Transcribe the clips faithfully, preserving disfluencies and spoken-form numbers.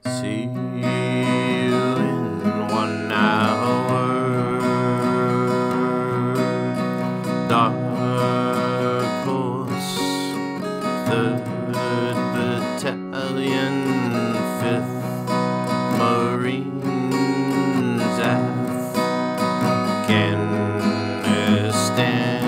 See you in one hour. Dark Horse, Third Battalion, Fifth Marines, Afghanistan.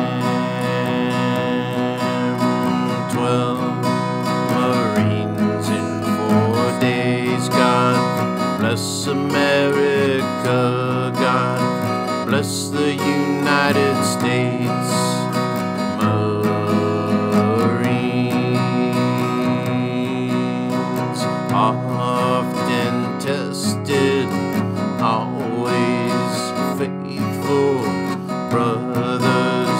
Twelve Marines in four days. God bless America. God bless the United States. Marines often tested, always faithful brothers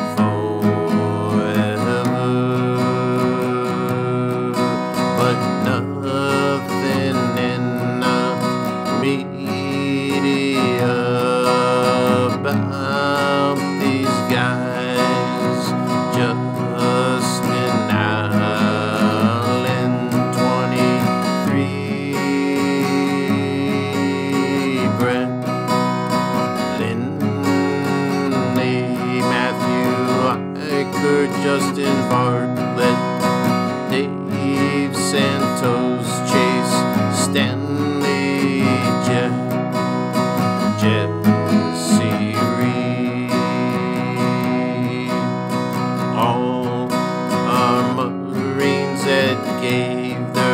forever. But nothing in the media about these guys. Justin Allen, twenty-three, Brett Lindley, Matthew Iker, Justin Bartlett, Dave Santos, Chase Stanley, Jeff, Jesse Reed. All our Marines that gave their